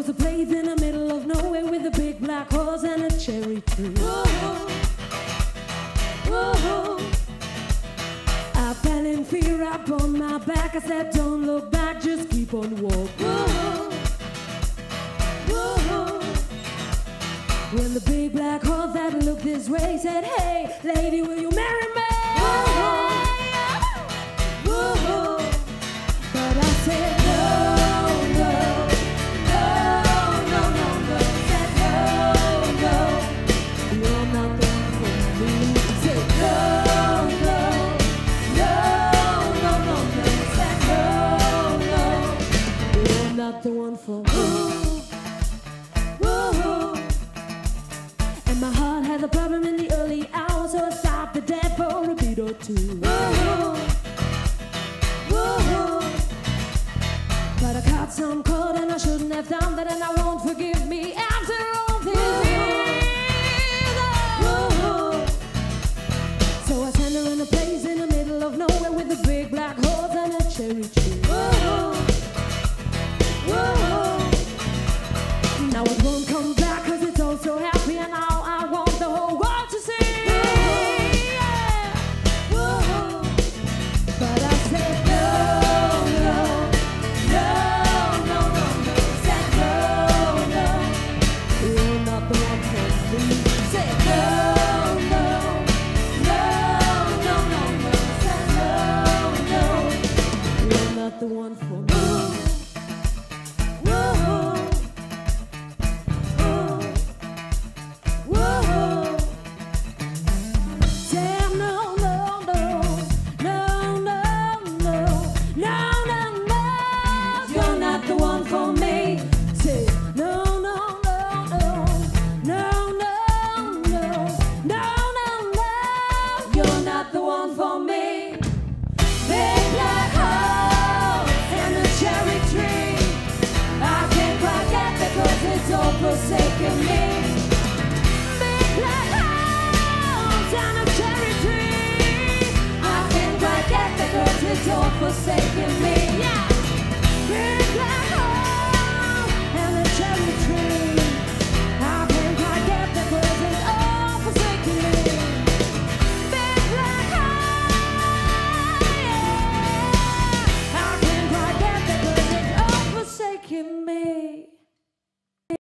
was a place in the middle of nowhere with a big black horse and a cherry tree. Whoa, whoa. I fell in fear up on my back. I said, don't look back, just keep on walking. Whoa, whoa. When the big black horse that looked this way said, hey, lady, will you marry me? Whoa, whoa. But I said, the one for me. Whoa. And my heart had a problem in the early hours, so I stopped the dead for a beat or two. Whoa. Whoa. But I caught some cold and I shouldn't have done that, and I won't forgive me after all this years. Whoa. So I sent her in a place in the middle of nowhere with a big black horse and a cherry tree. Whoa. Whoa. Now it won't come back 'cause it's all so happy, and now I want the whole world to see. Yeah. Whoa. But I said no, no, no, no, no, no. Said no, no, you're not the one for me. Said no, no, no, no, no, no. Said no, no, you're not the one for me. Forsaken me.